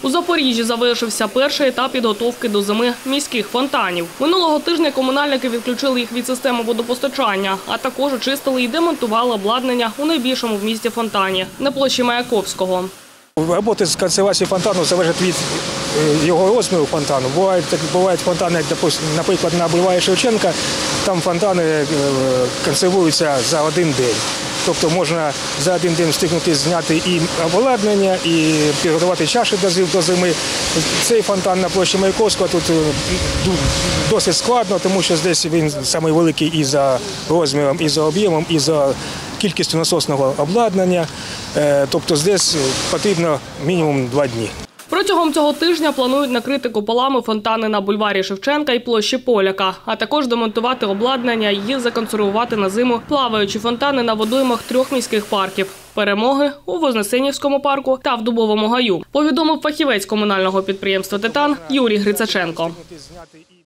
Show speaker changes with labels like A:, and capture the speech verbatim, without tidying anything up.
A: У Запоріжжі завершився перший етап підготовки до зими міських фонтанів. Минулого тижня комунальники відключили їх від системи водопостачання, а також очистили і демонтували обладнання у найбільшому в місті фонтані – на площі Маяковського.
B: Роботи з консервації фонтану залежать від його розміру фонтану. Бувають, бувають фонтани, як, наприклад, на бульварі Шевченка, там фонтани консервуються за один день. Тобто можна за один день встигнути зняти і обладнання, і підготувати чаші до зими. Цей фонтан на площі Маяковського тут досить складно, тому що здесь він найвеликий і за розміром, і за об'ємом, і за кількістю насосного обладнання. Тобто здесь потрібно мінімум два дні.
A: Протягом цього тижня планують накрити куполами фонтани на бульварі Шевченка і площі Поляка, а також демонтувати обладнання і законсервувати на зиму плаваючі фонтани на водоймах трьох міських парків – «Перемоги», у Вознесенівському парку та в Дубовому гаю, повідомив фахівець комунального підприємства «Титан» Юрій Грицаченко.